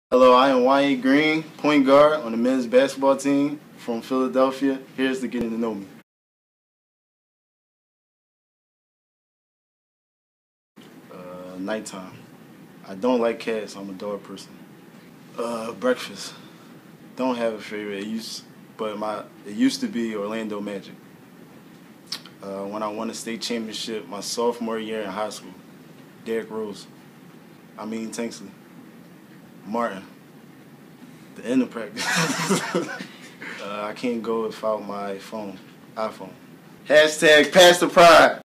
Hello, I am Juan'ya Green, point guard on the men's basketball team from Philadelphia. Here's to getting to know me. Nighttime. I don't like cats. I'm a dog person. Breakfast. Don't have a favorite. It used to be Orlando Magic. When I won a state championship my sophomore year in high school, Derrick Rose. Tanksley. Martin. The end of practice. I can't go without my iPhone. #PassThePride.